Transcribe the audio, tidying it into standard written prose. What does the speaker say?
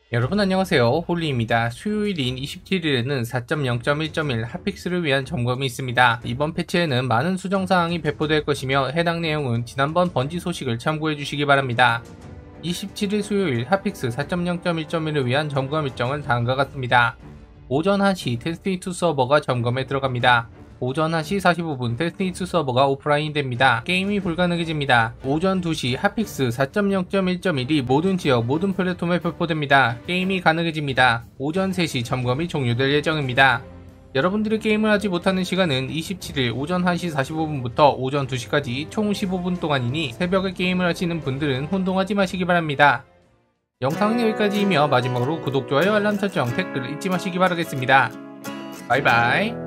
여러분 안녕하세요. 홀리입니다. 수요일인 27일에는 4.0.1.1 핫픽스를 위한 점검이 있습니다. 이번 패치에는 많은 수정사항이 배포될 것이며 해당 내용은 지난번 번지 소식을 참고해 주시기 바랍니다. 27일 수요일 핫픽스 4.0.1.1을 위한 점검 일정은 다음과 같습니다. 오전 1시 데스티니2 서버가 점검에 들어갑니다. 오전 1시 45분 데스티니2 서버가 오프라인 됩니다. 게임이 불가능해집니다. 오전 2시 핫픽스 4.0.1.1이 모든 지역 모든 플랫폼에 배포됩니다. 게임이 가능해집니다. 오전 3시 점검이 종료될 예정입니다. 여러분들이 게임을 하지 못하는 시간은 27일 오전 1시 45분부터 오전 2시까지 총 15분 동안이니 새벽에 게임을 하시는 분들은 혼동하지 마시기 바랍니다. 영상은 여기까지이며 마지막으로 구독, 좋아요, 알람 설정, 댓글 잊지 마시기 바라겠습니다. 바이바이.